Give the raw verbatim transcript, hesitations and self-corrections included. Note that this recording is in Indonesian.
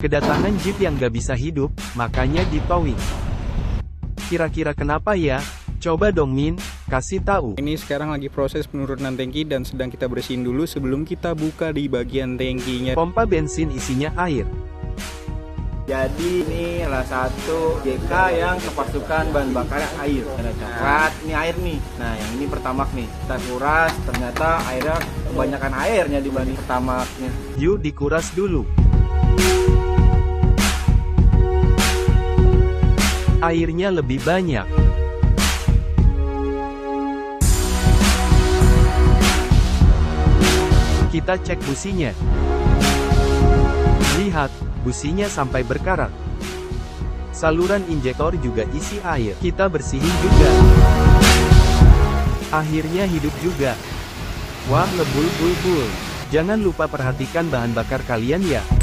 Kedatangan jeep yang gak bisa hidup, makanya di towing. Kira-kira kenapa ya? Coba dong Min, kasih tahu. Ini sekarang lagi proses penurunan tangki dan sedang kita bersihin dulu sebelum kita buka di bagian tangkinya. Pompa bensin isinya air. Jadi ini salah satu J K yang kepasukan bahan bakar air. Ada coklat, ini air nih. Nah yang ini Pertamax nih. Kita kuras, ternyata airnya kebanyakan airnya dibanding Pertamaxnya. Yuk dikuras dulu. Airnya lebih banyak. Kita cek businya. Lihat, businya sampai berkarat. Saluran injektor juga isi air. Kita bersihin juga. Akhirnya hidup juga. Wah, lebul-bul-bul. Jangan lupa perhatikan bahan bakar kalian ya.